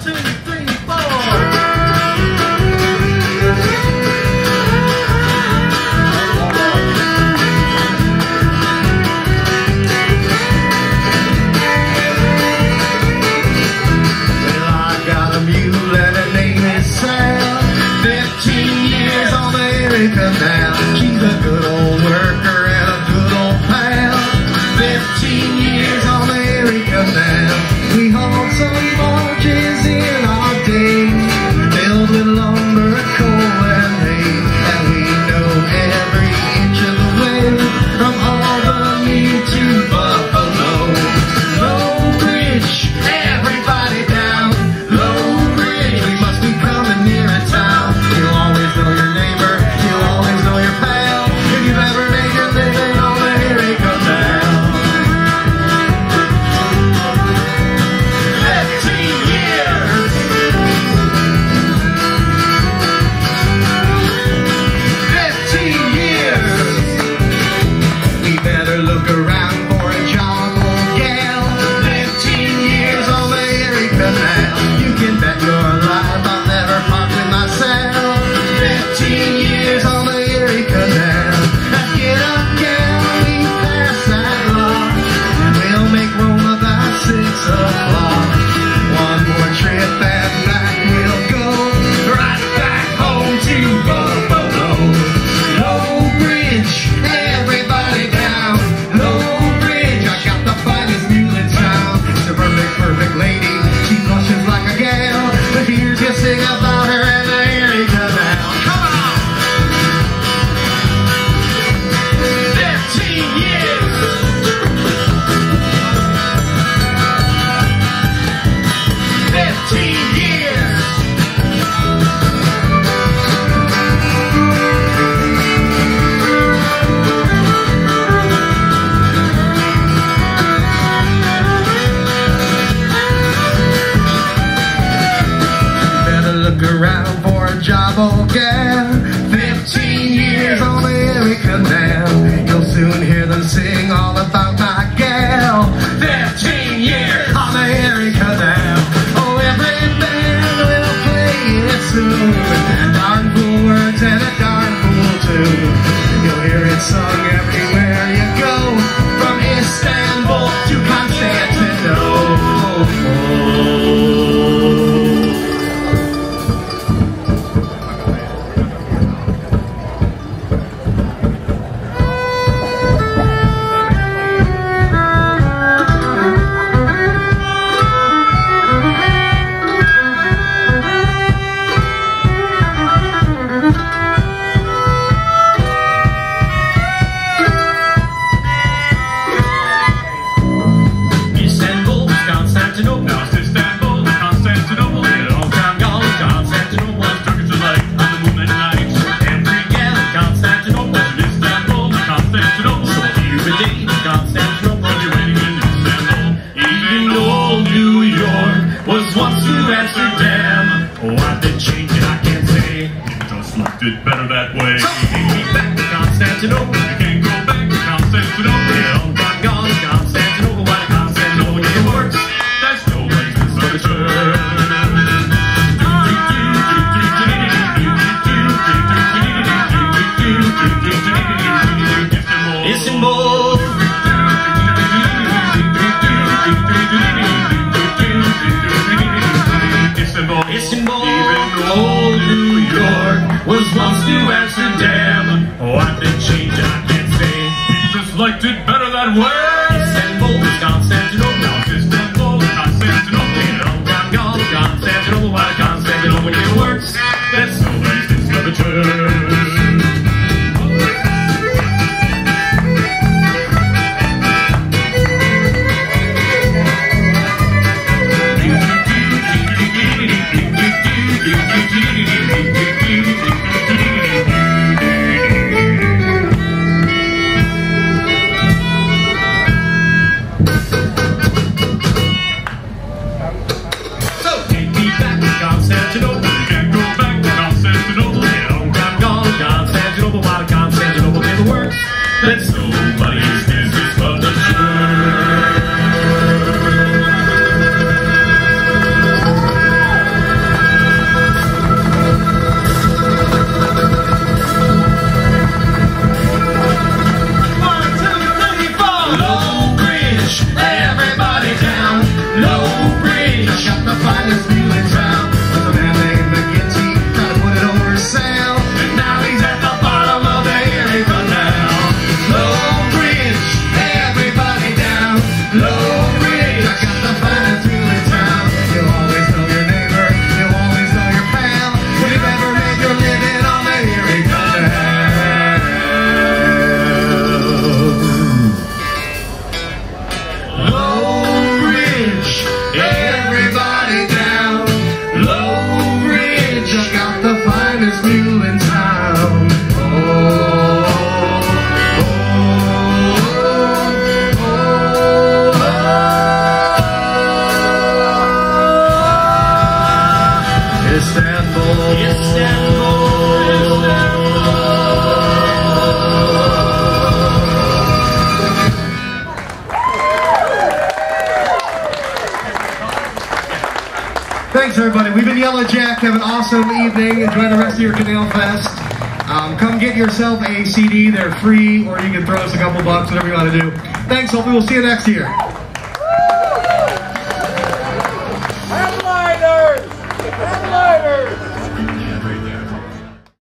Now she's a good old worker and a good old pal. 15 years on the Erie Canal. We hauled some barges in our day, filled with lumber, coal and hay, and we know every inch of the way from Albany to Buffalo. Low Bridge, everybody down. Low Bridge, we must be coming near a town. You'll always know your neighbor. Look around for a job, old gal. 15 years on the Erie Canal. You can bet your life I've never parked with myself. 15 years on the Erie Canal. Now get up, gal, we pass that lock. We'll make Rome about 6 o'clock. One more trip and back we'll go, right back home to Buffalo. Low Bridge, everybody down. Perfect lady, she blushes like a gal, but here's you sing about her in the Erie Canal. Come on! 15 years! 15 years! Look around for a job, old gal. 15 years on the Erie Canal. You'll soon hear them sing all about my gal. 15 years on the Erie Canal. Oh, every band will play it soon. Darn cool words and a darn cool tune. You'll hear it sung everywhere you go, from Istanbul to Constantinople. Amsterdam. Oh, I've been changing, I can't say. Just liked it better that way. Take me back to Constantinople. You can't go back to Constantinople. Yeah, I'm gone to Constantinople. Why to Constantinople? It works. There's no place to return. Istanbul. Istanbul, old New York was once New Amsterdam. Oh, I've been changed, I can't say. People just liked it better that way. Istanbul was Constantinople, now it's Istanbul, Constantinople. I'm gone, Constantinople, why Constantinople? It works, that's no place to return. Istanbul. Thanks, everybody. We've been Yellow Jack. Have an awesome evening. Enjoy the rest of your Canal Fest. Come get yourself a CD. They're free, or you can throw us a couple bucks, whatever you want to do. Thanks. Hopefully we'll see you next year.